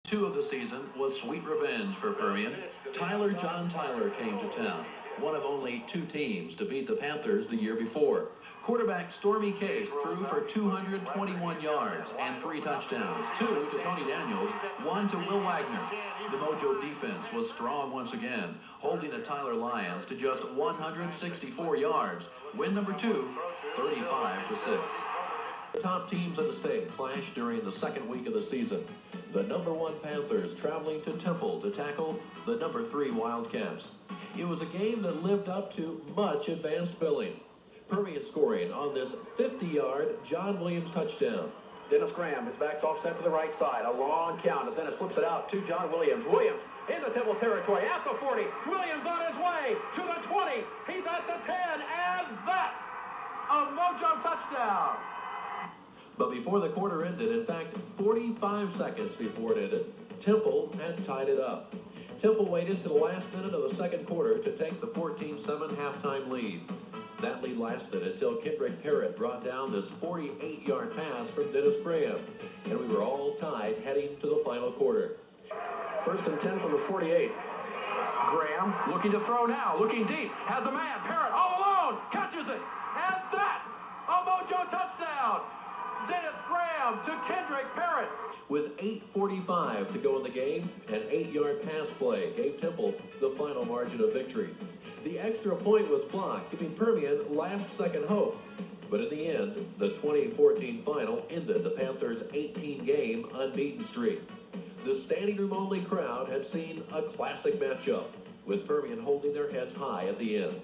2 of the season was sweet revenge for Permian. John Tyler came to town, one of only 2 teams to beat the Panthers the year before. Quarterback Stormy Case threw for 221 yards and 3 touchdowns, 2 to Tony Daniels, 1 to Will Wagner. The Mojo defense was strong once again, holding the Tyler Lions to just 164 yards. Win number 2, 35-6. The top teams in the state clashed during the second week of the season. The number 1 Panthers traveling to Temple to tackle the number 3 Wildcats. It was a game that lived up to much advanced billing. Permian scoring on this 50-yard John Williams touchdown. Dennis Graham, his back's offset to the right side. A long count as Dennis flips it out to John Williams. Williams in the Temple territory at the 40. Williams on his way to the 20. He's at the 10, and that's a Mojo touchdown. But before the quarter ended, in fact, 45 seconds before it ended, Temple had tied it up. Temple waited to the last minute of the second quarter to take the 14-7 halftime lead. That lead lasted until Kendrick Parrott brought down this 48-yard pass from Dennis Graham, and we were all tied heading to the final quarter. 1st and 10 from the 48. Graham looking to throw now, looking deep, has a man, Parrott all alone, catches it, and that's a Mojo touchdown! Dennis Graham to Kendrick Parrott. With 8:45 to go in the game, an 8-yard pass play gave Temple the final margin of victory. The extra point was blocked, giving Permian last-second hope. But in the end, the 2014 final ended the Panthers' 18-game unbeaten streak. The standing-room-only crowd had seen a classic matchup, with Permian holding their heads high at the end.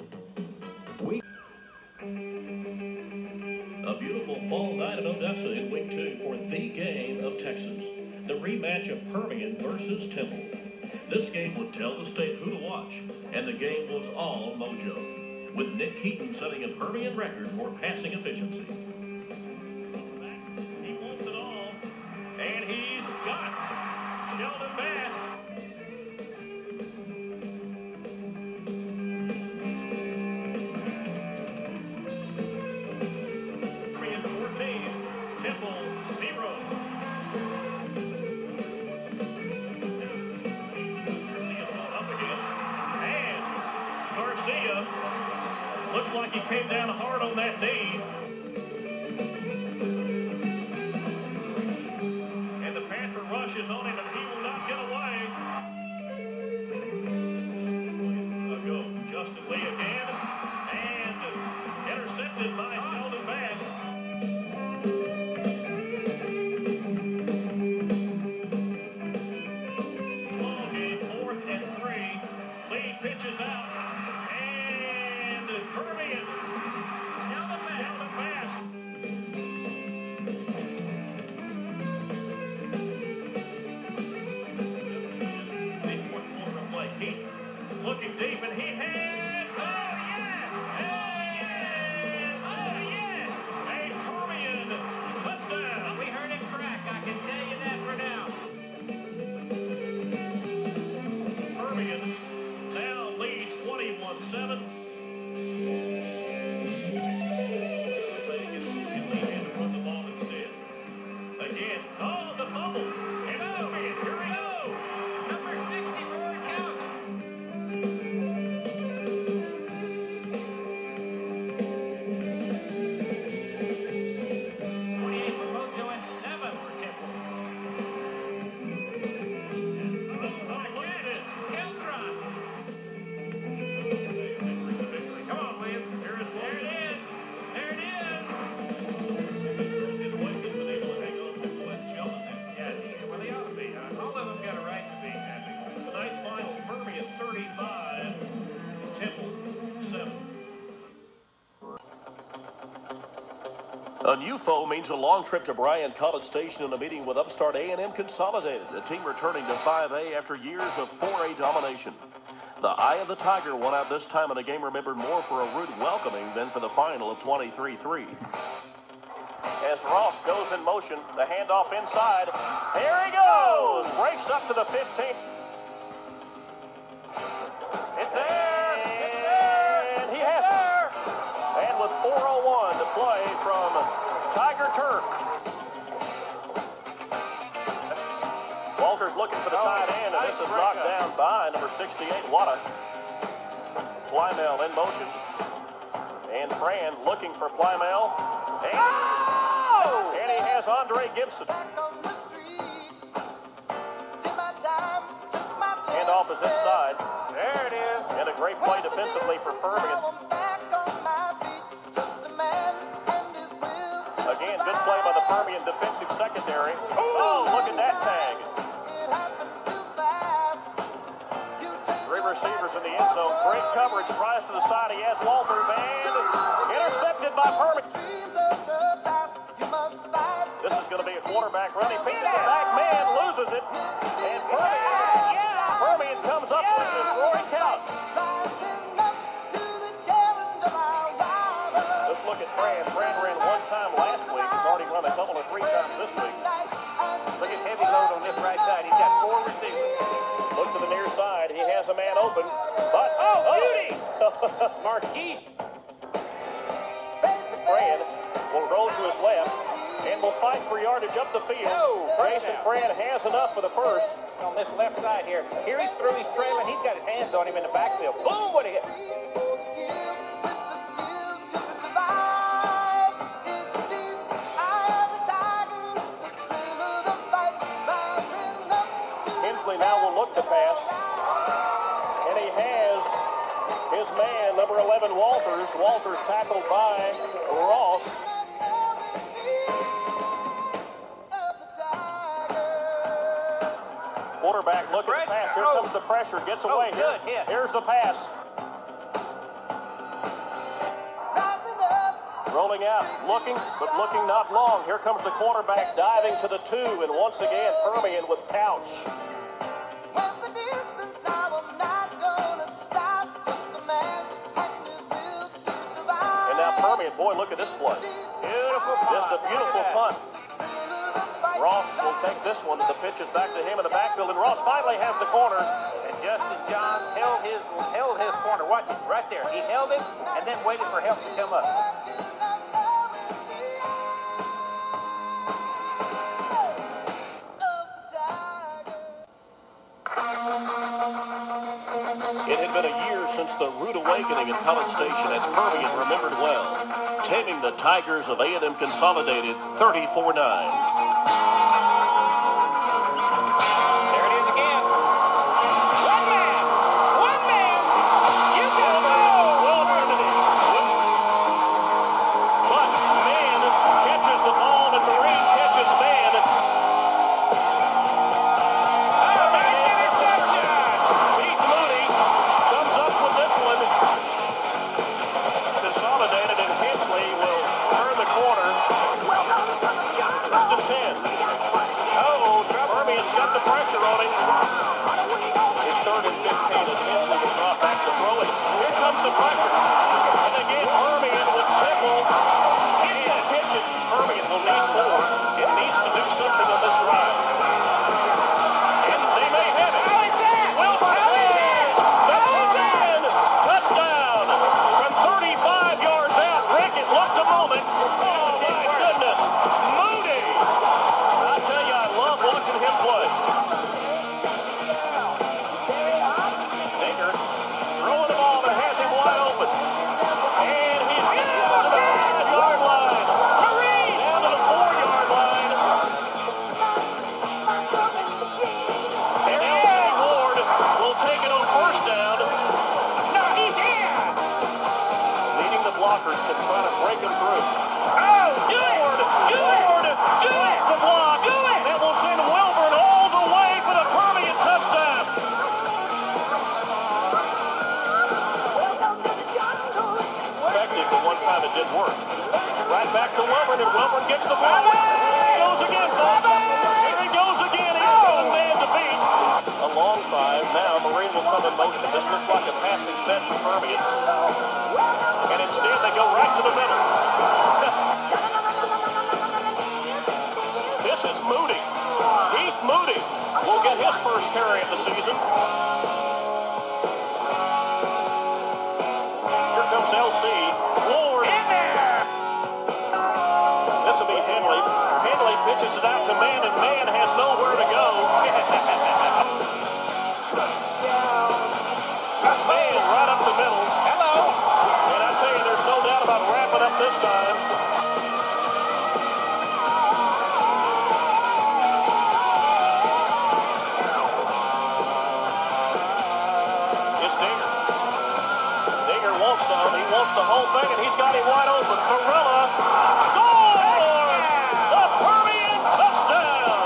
A beautiful fall night in Odessa in week 2 for the game of Texas. The rematch of Permian versus Temple. This game would tell the state who to watch, and the game was all Mojo, with Nick Keaton setting a Permian record for passing efficiency. He wants it all, and he's got Sheldon Bass. Permian 14, Temple 0. Looks like he came down hard on that knee. And the Panther rushes on him, and he will not get away. A go, Justin Lee again, and intercepted by Sheldon Bass. Ball game, 4th and 3. Lee pitches out. Permian, Sheldon Bass. The 4th quarter play. Keaton looking deep, and he has, oh yes, a Permian touchdown. We heard it crack, I can tell you that for now. Permian now leads 21-7. Again, oh, the fumble. And Permian, here we go. Number 60, forward count. 28 for Mojo and 7 for Temple. Oh, look at it. Keltron. Victory. Come on, Williams. Here is one. There it is. There it is. His wife has been able to hang on to Glenn Sheldon. Yes, well, they ought to be. All of them got a right to be happy. Tonight's final, Permian 35, Temple 7. A new foe means a long trip to Bryan College Station and a meeting with upstart A&M Consolidated, a team returning to 5A after years of 4A domination. The Eye of the Tiger won out this time in a game remembered more for a rude welcoming than for the final of 23-3. As Ross goes in motion, the handoff inside. Here he goes! Breaks up to the 15. It's there! It's there! And he has it. And with 4:01 to play from Tiger Turf. Ball Walters looking for the tight end, and this is knocked down by number 68, Wada. Plymel in motion. And Fran looking for Plymel. And he has Andre Gibson. Hand off is inside. There it is. And a great play defensively for Permian. Again, good play by the Permian defensive secondary. Oh, look at that tag. Three receivers in the end zone. Great coverage. Tries to the side. He has Walters. And intercepted by Permian. This is going to be a quarterback run. He picks it back. Man loses it. And Permian comes up with the scoring count. Let's look at Fran. Fran ran one time last week. He's already run a couple or three times this week. Look at heavy load on this right side. He's got 4 receivers. Look to the near side. He has a man open. But, beauty! Marquis. Fran will roll to his left and will fight for yardage up the field. Jason Fran has enough for the first. On this left side here. Here he's through, he's trailing. He's got his hands on him in the backfield. Boom, what a hit. Hensley now will look to pass. And he has his man, number 11, Walters. Walters tackled by Ross. Quarterback looking to pass. Here comes the pressure. Gets away. Good hit. Here's the pass. Rolling out. Looking, but looking not long. Here comes the quarterback diving to the 2. And once again, Permian with Couch. And now Permian. Boy, look at this play. Beautiful punt. Just a beautiful punt. Ross will take this one. The pitch is back to him in the backfield, and Ross finally has the corner. And Justin Johns held his corner. Watch it, right there. He held it and then waited for help to come up. It had been a year since the rude awakening at College Station, and Permian remembered well, taming the Tigers of A&M Consolidated 34-9. This looks like a passing set for Permian. And instead they go right to the middle. This is Moody. Heath Moody will get his first carry of the season. Here comes LC. Ward in there. This will be Henley. Henley pitches it out to Man, and Man has nowhere to go. thing, and he's got him wide open. Varela scores! The Permian touchdown!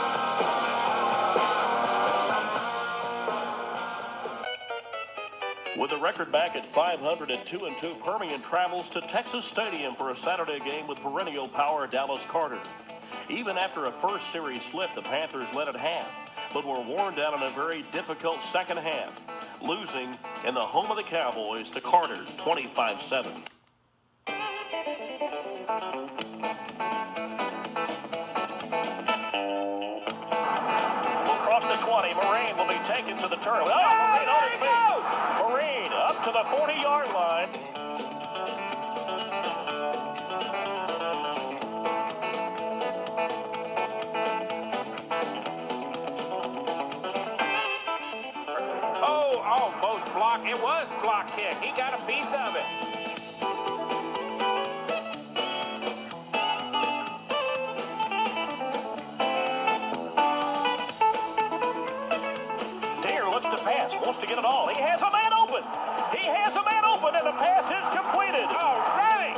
With the record back at 502-2, Permian travels to Texas Stadium for a Saturday game with perennial power Dallas Carter. Even after a first series slip, the Panthers led at half, but were worn down in a very difficult second half, losing in the home of the Cowboys to Carter 25-7. Across the 20, Marine will be taken to the turn. Marine up to the 40-yard line. Almost block. It was block kick. He got a piece of it. Deere looks to pass, wants to get it all. He has a man open. He has a man open, and the pass is completed. All right.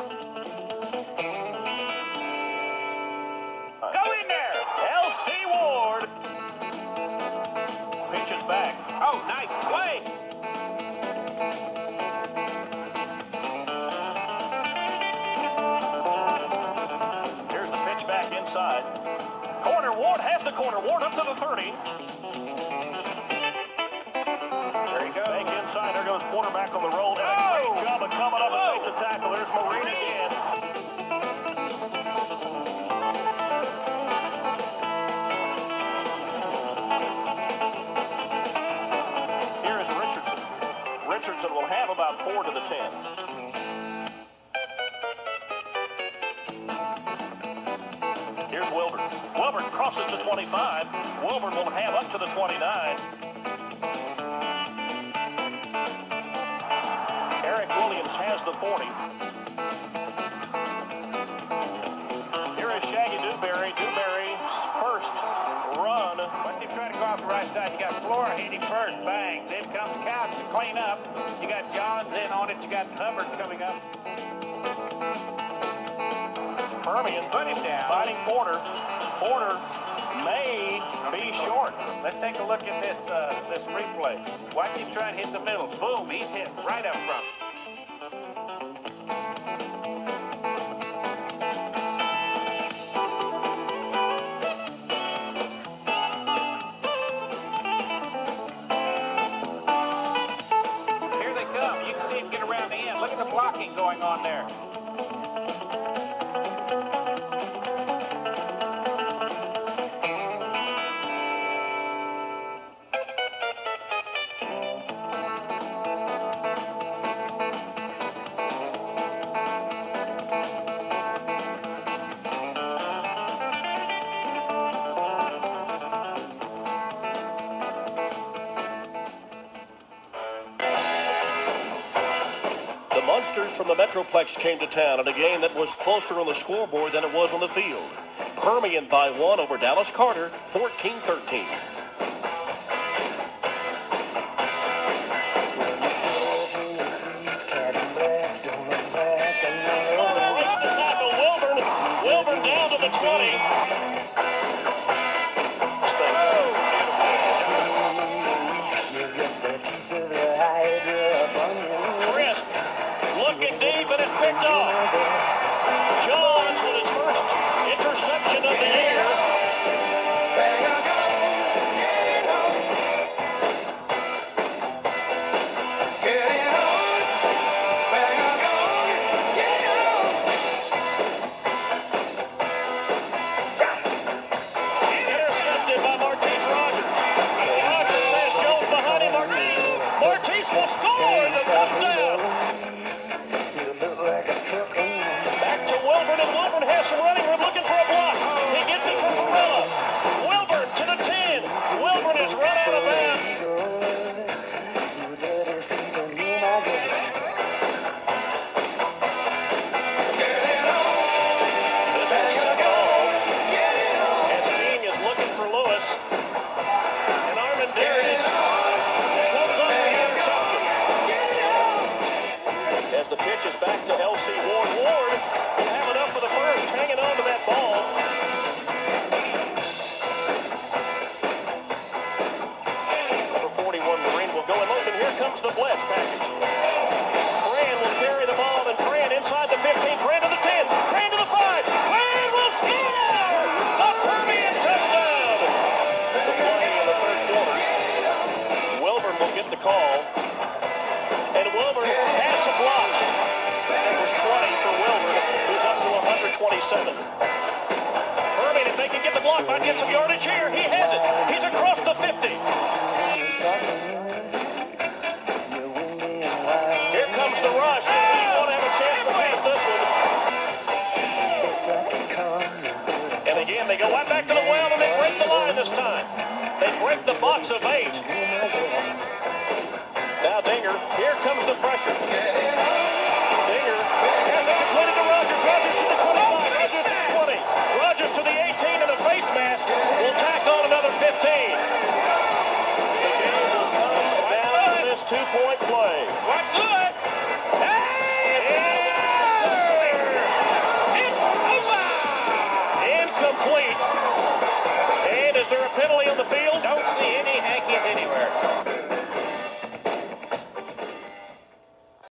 Go in there. L.C. Ward pitches back. Oh, nice play. Here's the pitch back inside. Corner, Ward has the corner. Ward up to the 30. There he goes. Back inside. There goes Porter back on the roll. And a great job of coming up and make the tackle. There's Marine again. Here is Richardson. Richardson will have about 4 to the 10. Here's Wilbur. Wilbur crosses the 25. Wilbur will have up to the 29. Eric Williams has the 40. Here is Shaggy Dewberry. Dewberry's first run. Once you try to go off the right side, you got Flora hitting first. Bang. Then comes Couch to clean up. You got Johns in on it. You got Hubbard coming up. Permian Put him down. fighting Porter. Porter may be short. Let's take a look at this this replay. Watch him try and hit the middle. Boom. He's hit right up front. Here they come. You can see him get around the end. Look at the blocking going on there. The Munsters from the Metroplex came to town in a game that was closer on the scoreboard than it was on the field. Permian by 1 over Dallas Carter, 14-13. Wilburn down to the 20. Crisp, looking deep, and it's picked off. Johns with his first interception of the year. 7. Permian, if they can get the block, might get some yardage here. He has it. He's across the 50. Here comes the rush. He won't have a chance to pass this one. And again, they go right back to the well, and they break the line this time. They break the box of 8. Now Dinger, here comes the pressure. Dinger has it completed to Rogers. Rogers to the 25, Rogers to the 20, Rogers to the 18, and a face mask will tack on another 15. The game will come down to this 2-point play. Watch, look!